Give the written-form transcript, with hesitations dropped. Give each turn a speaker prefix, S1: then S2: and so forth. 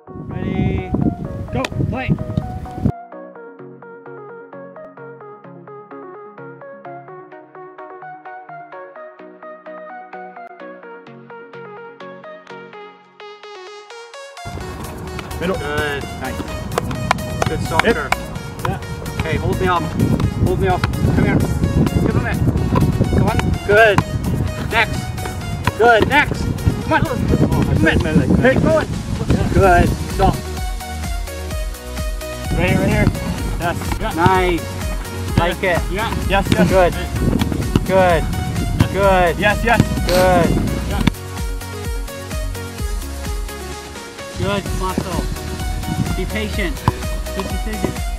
S1: Ready, go, play. Middle.
S2: Good.
S1: Nice.
S2: Good soccer.
S1: Yeah.
S2: Okay, hold me off. Hold me off. Come here. Give him it. Come on. Good. Next. Good. Next. Come on. Come in. Hey, go on. Good. Stop.
S1: Right here. Yes. Yeah.
S2: Nice. Like it.
S1: Yeah. Yes, yes.
S2: Good. Good. Good.
S1: Yes, yes.
S2: Good.
S1: Yeah.
S2: Good muscle. Be patient. Good decision.